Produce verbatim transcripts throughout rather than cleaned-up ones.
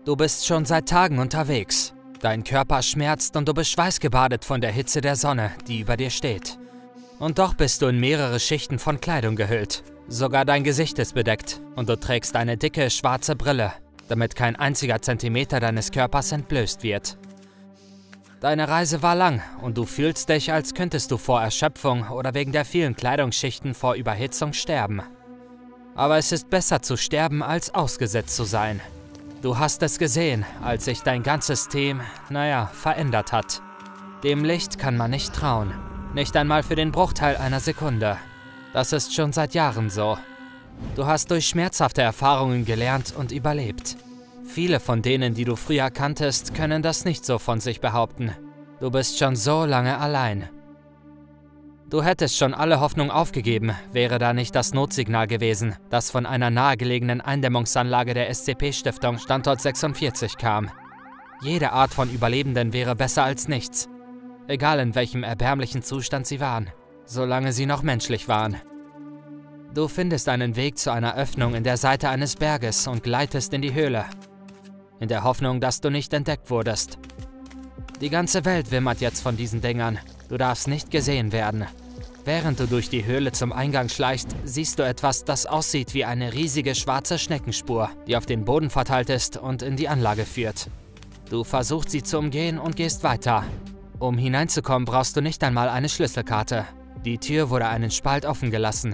Du bist schon seit Tagen unterwegs. Dein Körper schmerzt und du bist schweißgebadet von der Hitze der Sonne, die über dir steht. Und doch bist du in mehrere Schichten von Kleidung gehüllt. Sogar dein Gesicht ist bedeckt und du trägst eine dicke, schwarze Brille, damit kein einziger Zentimeter deines Körpers entblößt wird. Deine Reise war lang und du fühlst dich, als könntest du vor Erschöpfung oder wegen der vielen Kleidungsschichten vor Überhitzung sterben. Aber es ist besser zu sterben, als ausgesetzt zu sein. Du hast es gesehen, als sich dein ganzes Team, naja, verändert hat. Dem Licht kann man nicht trauen. Nicht einmal für den Bruchteil einer Sekunde. Das ist schon seit Jahren so. Du hast durch schmerzhafte Erfahrungen gelernt und überlebt. Viele von denen, die du früher kanntest, können das nicht so von sich behaupten. Du bist schon so lange allein. Du hättest schon alle Hoffnung aufgegeben, wäre da nicht das Notsignal gewesen, das von einer nahegelegenen Eindämmungsanlage der S C P-Stiftung Standort sechsundvierzig kam. Jede Art von Überlebenden wäre besser als nichts. Egal in welchem erbärmlichen Zustand sie waren, solange sie noch menschlich waren. Du findest einen Weg zu einer Öffnung in der Seite eines Berges und gleitest in die Höhle. In der Hoffnung, dass du nicht entdeckt wurdest. Die ganze Welt wimmert jetzt von diesen Dingern. Du darfst nicht gesehen werden. Während du durch die Höhle zum Eingang schleichst, siehst du etwas, das aussieht wie eine riesige schwarze Schneckenspur, die auf den Boden verteilt ist und in die Anlage führt. Du versuchst sie zu umgehen und gehst weiter. Um hineinzukommen, brauchst du nicht einmal eine Schlüsselkarte. Die Tür wurde einen Spalt offen gelassen.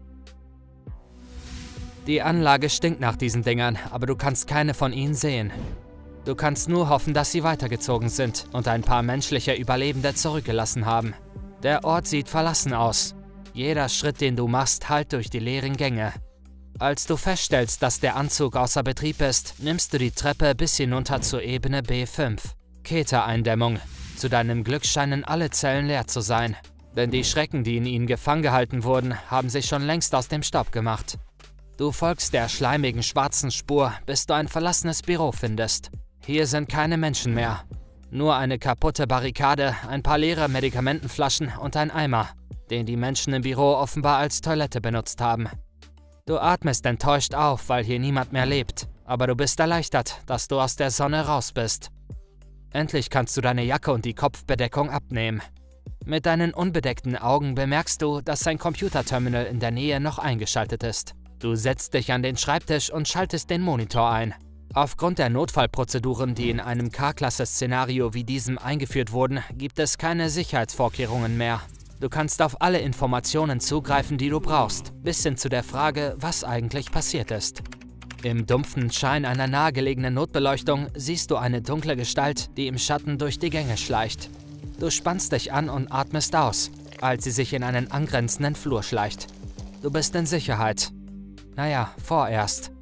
Die Anlage stinkt nach diesen Dingern, aber du kannst keine von ihnen sehen. Du kannst nur hoffen, dass sie weitergezogen sind und ein paar menschliche Überlebende zurückgelassen haben. Der Ort sieht verlassen aus. Jeder Schritt, den du machst, hallt durch die leeren Gänge. Als du feststellst, dass der Anzug außer Betrieb ist, nimmst du die Treppe bis hinunter zur Ebene B fünf. Keter-Eindämmung. Zu deinem Glück scheinen alle Zellen leer zu sein. Denn die Schrecken, die in ihnen gefangen gehalten wurden, haben sich schon längst aus dem Staub gemacht. Du folgst der schleimigen schwarzen Spur, bis du ein verlassenes Büro findest. Hier sind keine Menschen mehr. Nur eine kaputte Barrikade, ein paar leere Medikamentenflaschen und ein Eimer, den die Menschen im Büro offenbar als Toilette benutzt haben. Du atmest enttäuscht auf, weil hier niemand mehr lebt, aber du bist erleichtert, dass du aus der Sonne raus bist. Endlich kannst du deine Jacke und die Kopfbedeckung abnehmen. Mit deinen unbedeckten Augen bemerkst du, dass ein Computerterminal in der Nähe noch eingeschaltet ist. Du setzt dich an den Schreibtisch und schaltest den Monitor ein. Aufgrund der Notfallprozeduren, die in einem K-Klasse-Szenario wie diesem eingeführt wurden, gibt es keine Sicherheitsvorkehrungen mehr. Du kannst auf alle Informationen zugreifen, die du brauchst, bis hin zu der Frage, was eigentlich passiert ist. Im dumpfen Schein einer nahegelegenen Notbeleuchtung siehst du eine dunkle Gestalt, die im Schatten durch die Gänge schleicht. Du spannst dich an und atmest aus, als sie sich in einen angrenzenden Flur schleicht. Du bist in Sicherheit. Naja, vorerst.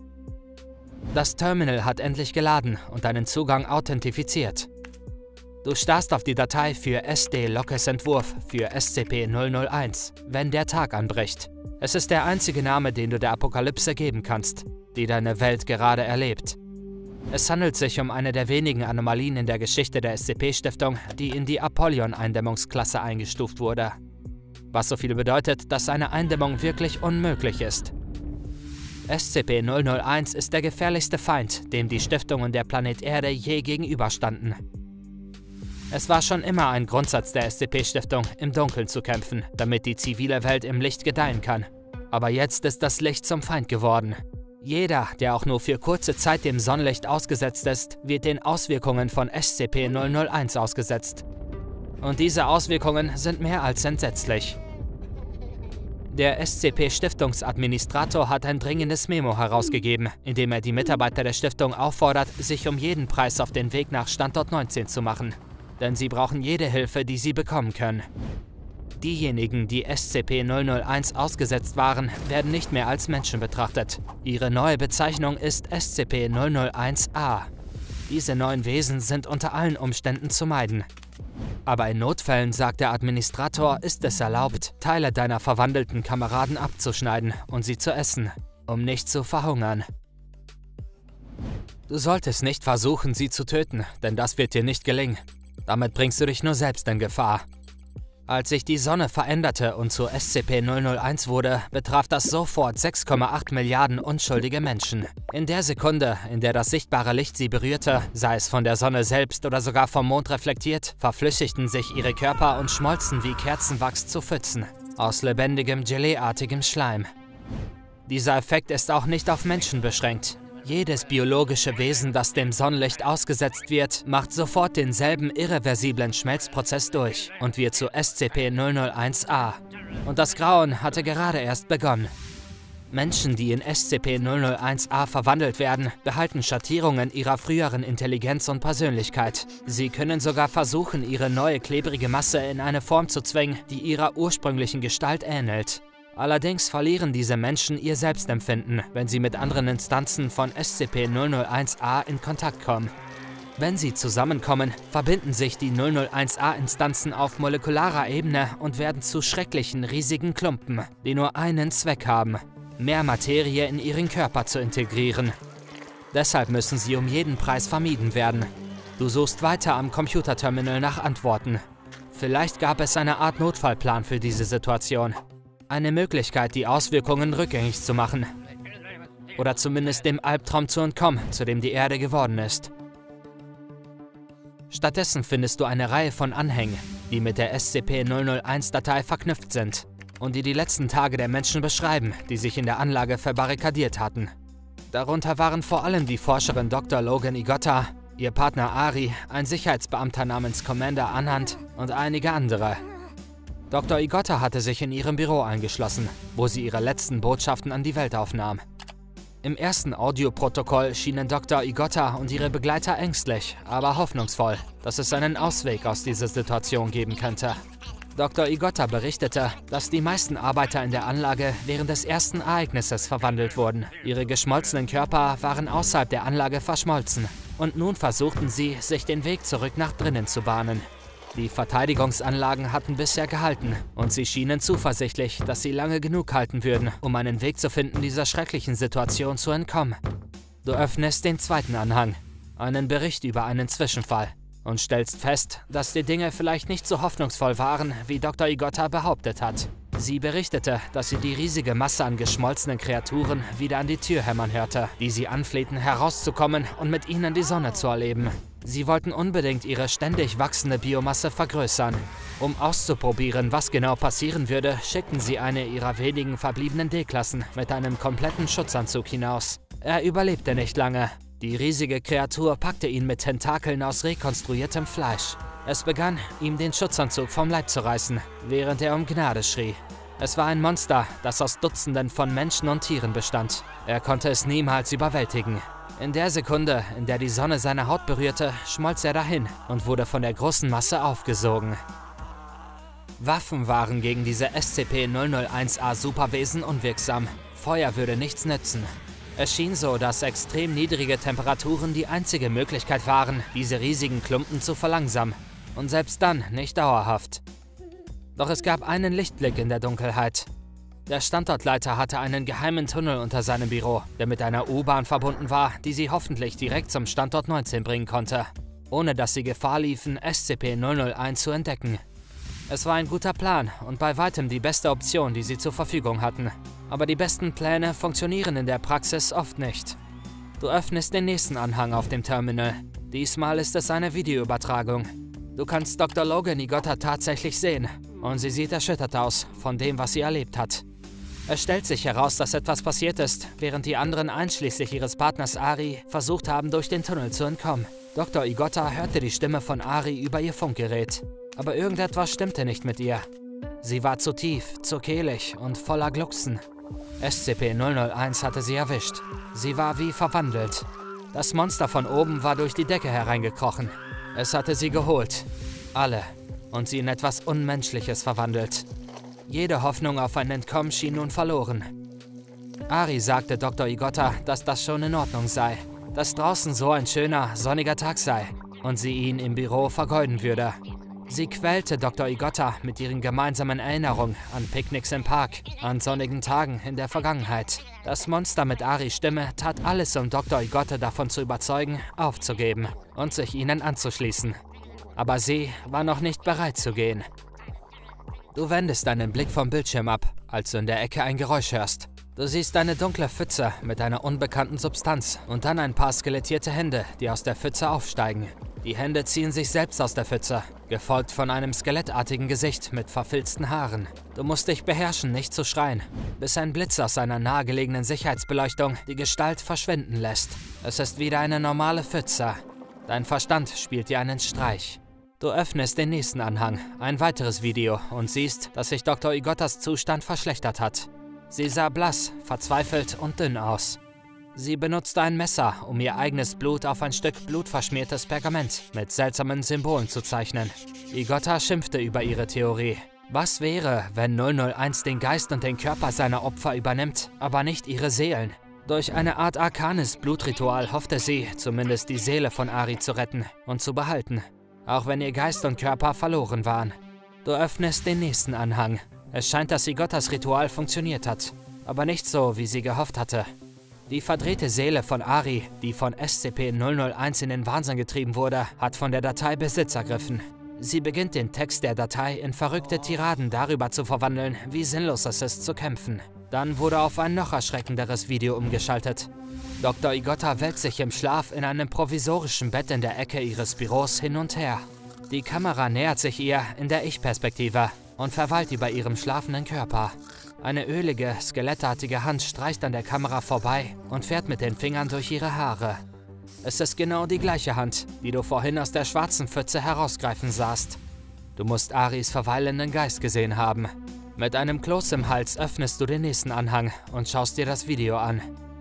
Das Terminal hat endlich geladen und deinen Zugang authentifiziert. Du starrst auf die Datei für S D-Lockes-Entwurf für S C P null null eins, wenn der Tag anbricht. Es ist der einzige Name, den du der Apokalypse geben kannst, die deine Welt gerade erlebt. Es handelt sich um eine der wenigen Anomalien in der Geschichte der S C P-Stiftung, die in die Apollyon-Eindämmungsklasse eingestuft wurde. Was so viel bedeutet, dass eine Eindämmung wirklich unmöglich ist. S C P null null eins ist der gefährlichste Feind, dem die Stiftung und der Planet Erde je gegenüberstanden. Es war schon immer ein Grundsatz der S C P-Stiftung, im Dunkeln zu kämpfen, damit die zivile Welt im Licht gedeihen kann. Aber jetzt ist das Licht zum Feind geworden. Jeder, der auch nur für kurze Zeit dem Sonnenlicht ausgesetzt ist, wird den Auswirkungen von S C P null null eins ausgesetzt. Und diese Auswirkungen sind mehr als entsetzlich. Der S C P-Stiftungsadministrator hat ein dringendes Memo herausgegeben, in dem er die Mitarbeiter der Stiftung auffordert, sich um jeden Preis auf den Weg nach Standort neunzehn zu machen. Denn sie brauchen jede Hilfe, die sie bekommen können. Diejenigen, die S C P null null eins ausgesetzt waren, werden nicht mehr als Menschen betrachtet. Ihre neue Bezeichnung ist S C P null null eins A. Diese neuen Wesen sind unter allen Umständen zu meiden. Aber in Notfällen, sagt der Administrator, ist es erlaubt, Teile deiner verwandelten Kameraden abzuschneiden und sie zu essen, um nicht zu verhungern. Du solltest nicht versuchen, sie zu töten, denn das wird dir nicht gelingen. Damit bringst du dich nur selbst in Gefahr. Als sich die Sonne veränderte und zu S C P null null eins wurde, betraf das sofort sechs Komma acht Milliarden unschuldige Menschen. In der Sekunde, in der das sichtbare Licht sie berührte, sei es von der Sonne selbst oder sogar vom Mond reflektiert, verflüssigten sich ihre Körper und schmolzen wie Kerzenwachs zu Pfützen, aus lebendigem, Gelee-artigem Schleim. Dieser Effekt ist auch nicht auf Menschen beschränkt. Jedes biologische Wesen, das dem Sonnenlicht ausgesetzt wird, macht sofort denselben irreversiblen Schmelzprozess durch und wird zu S C P null null eins A. Und das Grauen hatte gerade erst begonnen. Menschen, die in S C P null null eins A verwandelt werden, behalten Schattierungen ihrer früheren Intelligenz und Persönlichkeit. Sie können sogar versuchen, ihre neue klebrige Masse in eine Form zu zwingen, die ihrer ursprünglichen Gestalt ähnelt. Allerdings verlieren diese Menschen ihr Selbstempfinden, wenn sie mit anderen Instanzen von S C P null null eins A in Kontakt kommen. Wenn sie zusammenkommen, verbinden sich die null null eins A-Instanzen auf molekularer Ebene und werden zu schrecklichen, riesigen Klumpen, die nur einen Zweck haben: mehr Materie in ihren Körper zu integrieren. Deshalb müssen sie um jeden Preis vermieden werden. Du suchst weiter am Computerterminal nach Antworten. Vielleicht gab es eine Art Notfallplan für diese Situation. Eine Möglichkeit, die Auswirkungen rückgängig zu machen. Oder zumindest dem Albtraum zu entkommen, zu dem die Erde geworden ist. Stattdessen findest du eine Reihe von Anhängen, die mit der S C P null null eins Datei verknüpft sind und die die letzten Tage der Menschen beschreiben, die sich in der Anlage verbarrikadiert hatten. Darunter waren vor allem die Forscherin Doktor Logan Igotta, ihr Partner Ari, ein Sicherheitsbeamter namens Commander Anand und einige andere. Doktor Igotta hatte sich in ihrem Büro eingeschlossen, wo sie ihre letzten Botschaften an die Welt aufnahm. Im ersten Audioprotokoll schienen Doktor Igotta und ihre Begleiter ängstlich, aber hoffnungsvoll, dass es einen Ausweg aus dieser Situation geben könnte. Doktor Igotta berichtete, dass die meisten Arbeiter in der Anlage während des ersten Ereignisses verwandelt wurden. Ihre geschmolzenen Körper waren außerhalb der Anlage verschmolzen und nun versuchten sie, sich den Weg zurück nach drinnen zu bahnen. Die Verteidigungsanlagen hatten bisher gehalten und sie schienen zuversichtlich, dass sie lange genug halten würden, um einen Weg zu finden, dieser schrecklichen Situation zu entkommen. Du öffnest den zweiten Anhang, einen Bericht über einen Zwischenfall, und stellst fest, dass die Dinge vielleicht nicht so hoffnungsvoll waren, wie Doktor Igotta behauptet hat. Sie berichtete, dass sie die riesige Masse an geschmolzenen Kreaturen wieder an die Tür hämmern hörte, die sie anflehten, herauszukommen und mit ihnen die Sonne zu erleben. Sie wollten unbedingt ihre ständig wachsende Biomasse vergrößern. Um auszuprobieren, was genau passieren würde, schickten sie eine ihrer wenigen verbliebenen D-Klassen mit einem kompletten Schutzanzug hinaus. Er überlebte nicht lange. Die riesige Kreatur packte ihn mit Tentakeln aus rekonstruiertem Fleisch. Es begann, ihm den Schutzanzug vom Leib zu reißen, während er um Gnade schrie. Es war ein Monster, das aus Dutzenden von Menschen und Tieren bestand. Er konnte es niemals überwältigen. In der Sekunde, in der die Sonne seine Haut berührte, schmolz er dahin und wurde von der großen Masse aufgesogen. Waffen waren gegen diese S C P null null eins A Superwesen unwirksam. Feuer würde nichts nützen. Es schien so, dass extrem niedrige Temperaturen die einzige Möglichkeit waren, diese riesigen Klumpen zu verlangsamen. Und selbst dann nicht dauerhaft. Doch es gab einen Lichtblick in der Dunkelheit. Der Standortleiter hatte einen geheimen Tunnel unter seinem Büro, der mit einer U-Bahn verbunden war, die sie hoffentlich direkt zum Standort neunzehn bringen konnte, ohne dass sie Gefahr liefen, S C P null null eins zu entdecken. Es war ein guter Plan und bei weitem die beste Option, die sie zur Verfügung hatten. Aber die besten Pläne funktionieren in der Praxis oft nicht. Du öffnest den nächsten Anhang auf dem Terminal. Diesmal ist es eine Videoübertragung. Du kannst Doktor Logan Igotta tatsächlich sehen und sie sieht erschüttert aus von dem, was sie erlebt hat. Es stellt sich heraus, dass etwas passiert ist, während die anderen einschließlich ihres Partners Ari versucht haben, durch den Tunnel zu entkommen. Doktor Igotta hörte die Stimme von Ari über ihr Funkgerät. Aber irgendetwas stimmte nicht mit ihr. Sie war zu tief, zu kehlig und voller Glucksen. S C P null null eins hatte sie erwischt. Sie war wie verwandelt. Das Monster von oben war durch die Decke hereingekrochen. Es hatte sie geholt. Alle. Und sie in etwas Unmenschliches verwandelt. Jede Hoffnung auf ein Entkommen schien nun verloren. Ari sagte Doktor Igotta, dass das schon in Ordnung sei. Dass draußen so ein schöner, sonniger Tag sei und sie ihn im Büro vergeuden würde. Sie quälte Doktor Igotta mit ihren gemeinsamen Erinnerungen an Picknicks im Park, an sonnigen Tagen in der Vergangenheit. Das Monster mit Aris Stimme tat alles, um Doktor Igotta davon zu überzeugen, aufzugeben und sich ihnen anzuschließen. Aber sie war noch nicht bereit zu gehen. Du wendest deinen Blick vom Bildschirm ab, als du in der Ecke ein Geräusch hörst. Du siehst eine dunkle Pfütze mit einer unbekannten Substanz und dann ein paar skelettierte Hände, die aus der Pfütze aufsteigen. Die Hände ziehen sich selbst aus der Pfütze, gefolgt von einem skelettartigen Gesicht mit verfilzten Haaren. Du musst dich beherrschen, nicht zu schreien, bis ein Blitz aus seiner nahegelegenen Sicherheitsbeleuchtung die Gestalt verschwinden lässt. Es ist wieder eine normale Pfütze. Dein Verstand spielt dir einen Streich. Du öffnest den nächsten Anhang, ein weiteres Video, und siehst, dass sich Doktor Igottas Zustand verschlechtert hat. Sie sah blass, verzweifelt und dünn aus. Sie benutzte ein Messer, um ihr eigenes Blut auf ein Stück blutverschmiertes Pergament mit seltsamen Symbolen zu zeichnen. Igotta schimpfte über ihre Theorie. Was wäre, wenn null null eins den Geist und den Körper seiner Opfer übernimmt, aber nicht ihre Seelen? Durch eine Art arkanes Blutritual hoffte sie, zumindest die Seele von Ari zu retten und zu behalten, auch wenn ihr Geist und Körper verloren waren. Du öffnest den nächsten Anhang. Es scheint, dass Igottas Ritual funktioniert hat, aber nicht so, wie sie gehofft hatte. Die verdrehte Seele von Ari, die von S C P null null eins in den Wahnsinn getrieben wurde, hat von der Datei Besitz ergriffen. Sie beginnt den Text der Datei in verrückte Tiraden darüber zu verwandeln, wie sinnlos es ist zu kämpfen. Dann wurde auf ein noch erschreckenderes Video umgeschaltet. Doktor Igotta wälzt sich im Schlaf in einem provisorischen Bett in der Ecke ihres Büros hin und her. Die Kamera nähert sich ihr in der Ich-Perspektive und verweilt über ihrem schlafenden Körper. Eine ölige, skelettartige Hand streicht an der Kamera vorbei und fährt mit den Fingern durch ihre Haare. Es ist genau die gleiche Hand, die du vorhin aus der schwarzen Pfütze herausgreifen sahst. Du musst Aris verweilenden Geist gesehen haben. Mit einem Kloß im Hals öffnest du den nächsten Anhang und schaust dir das Video an.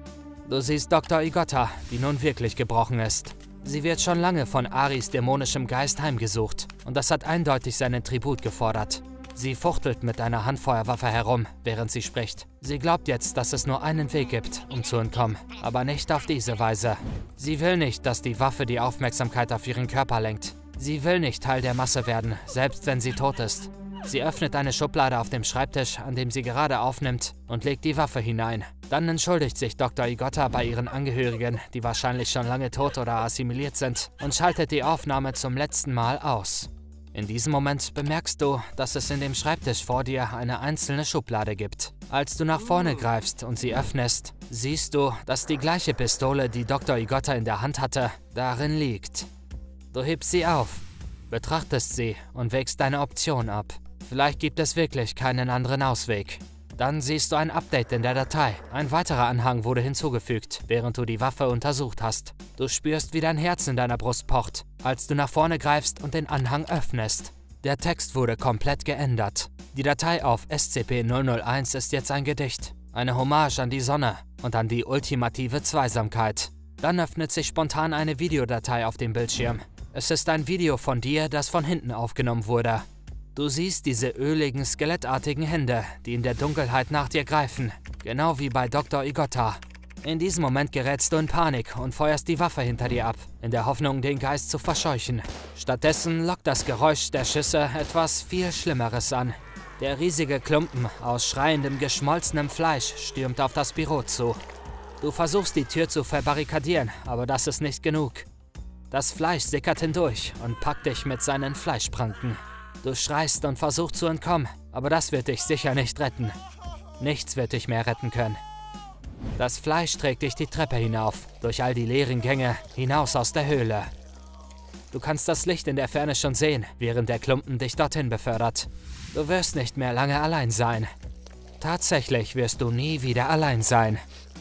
Du siehst Doktor Igotta, die nun wirklich gebrochen ist. Sie wird schon lange von Aris dämonischem Geist heimgesucht und das hat eindeutig seinen Tribut gefordert. Sie fuchtelt mit einer Handfeuerwaffe herum, während sie spricht. Sie glaubt jetzt, dass es nur einen Weg gibt, um zu entkommen, aber nicht auf diese Weise. Sie will nicht, dass die Waffe die Aufmerksamkeit auf ihren Körper lenkt. Sie will nicht Teil der Masse werden, selbst wenn sie tot ist. Sie öffnet eine Schublade auf dem Schreibtisch, an dem sie gerade aufnimmt, und legt die Waffe hinein. Dann entschuldigt sich Doktor Igotta bei ihren Angehörigen, die wahrscheinlich schon lange tot oder assimiliert sind, und schaltet die Aufnahme zum letzten Mal aus. In diesem Moment bemerkst du, dass es in dem Schreibtisch vor dir eine einzelne Schublade gibt. Als du nach vorne greifst und sie öffnest, siehst du, dass die gleiche Pistole, die Doktor Igotta in der Hand hatte, darin liegt. Du hebst sie auf, betrachtest sie und wägst deine Option ab. Vielleicht gibt es wirklich keinen anderen Ausweg. Dann siehst du ein Update in der Datei. Ein weiterer Anhang wurde hinzugefügt, während du die Waffe untersucht hast. Du spürst, wie dein Herz in deiner Brust pocht, als du nach vorne greifst und den Anhang öffnest. Der Text wurde komplett geändert. Die Datei auf S C P null null eins ist jetzt ein Gedicht, eine Hommage an die Sonne und an die ultimative Zweisamkeit. Dann öffnet sich spontan eine Videodatei auf dem Bildschirm. Es ist ein Video von dir, das von hinten aufgenommen wurde. Du siehst diese öligen, skelettartigen Hände, die in der Dunkelheit nach dir greifen, genau wie bei Doktor Igotta. In diesem Moment gerätst du in Panik und feuerst die Waffe hinter dir ab, in der Hoffnung, den Geist zu verscheuchen. Stattdessen lockt das Geräusch der Schüsse etwas viel Schlimmeres an. Der riesige Klumpen aus schreiendem, geschmolzenem Fleisch stürmt auf das Büro zu. Du versuchst, die Tür zu verbarrikadieren, aber das ist nicht genug. Das Fleisch sickert hindurch und packt dich mit seinen Fleischpranken. Du schreist und versuchst zu entkommen, aber das wird dich sicher nicht retten. Nichts wird dich mehr retten können. Das Fleisch trägt dich die Treppe hinauf, durch all die leeren Gänge, hinaus aus der Höhle. Du kannst das Licht in der Ferne schon sehen, während der Klumpen dich dorthin befördert. Du wirst nicht mehr lange allein sein. Tatsächlich wirst du nie wieder allein sein.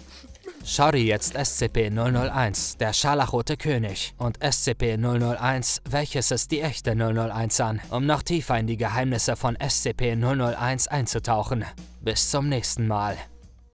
Schau dir jetzt S C P null null eins, der scharlachrote König, und S C P null null eins, welches ist die echte null null eins an, um noch tiefer in die Geheimnisse von S C P null null eins einzutauchen. Bis zum nächsten Mal.